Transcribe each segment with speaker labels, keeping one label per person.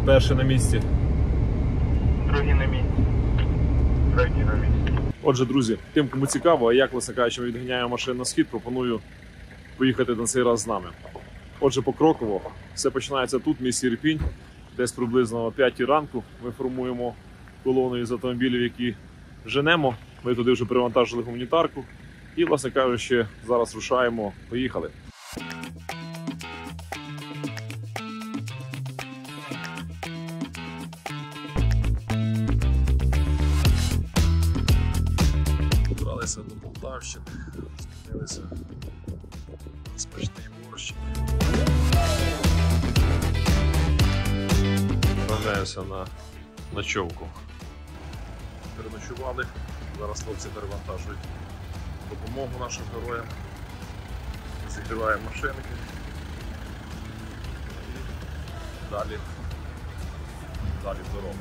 Speaker 1: Перший на місці.
Speaker 2: Другий на місці. Третій на місці.
Speaker 1: Отже, друзі, тим, кому цікаво, а як, власне кажучи, ми відганяємо машин на схід, пропоную поїхати на цей раз з нами. Отже, покроково, все починається тут, в місті Ірпінь. Десь приблизно о 5 ранку ми формуємо колону із автомобілів, які женемо. Ми туди вже привантажили гуманітарку. І, власне кажучи, зараз рушаємо. Поїхали. Добралися до Полтавщини, зупинилися на смачний борщ. Направляємося на ночовку. Переночували, зараз хлопці перевантажують допомогу нашим героям, зігріваємо машинки і далі в дорогу.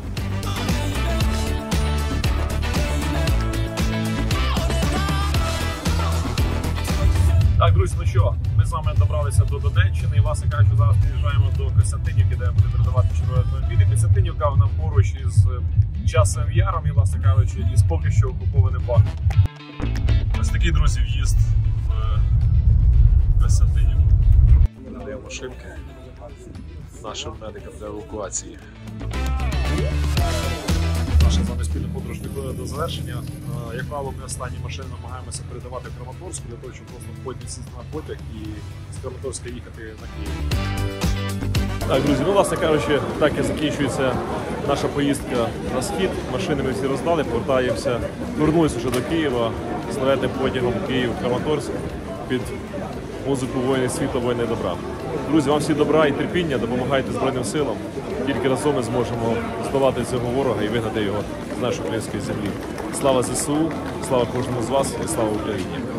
Speaker 1: Так, друзі, ну що, ми з вами добралися до Донеччини і, власне кажучи, зараз під'їжджаємо до Костянтинівки, де буде передавати чергові автомобілі. Костянтинівка, вона поруч із Часовим Яром і, власне кажучи, із поки що окупованим Бахмутом. Ось такий, друзі, в'їзд в Костянтинівку. Ми надаємо машинки нашим медикам для евакуації. Наша з вами спільна подорож доходить до завершення. Як правило, ми останні машини намагаємося передавати в Краматорськ, для того, щоб просто потім сісти на потяг і з Краматорська їхати на Київ. Так, друзі, ну, власне кажучи, так і закінчується наша поїздка на схід. Машини ми всі роздали, повернулися вже до Києва, славетним потягом Київ-Краматорськ під музику «Воїни світла, воїни добра». Друзі, вам всі добра і терпіння, допомагайте Збройним силам. Тільки разом ми зможемо здолати цього ворога і вигнати його з нашої української землі. Слава ЗСУ, слава кожному з вас і слава Україні!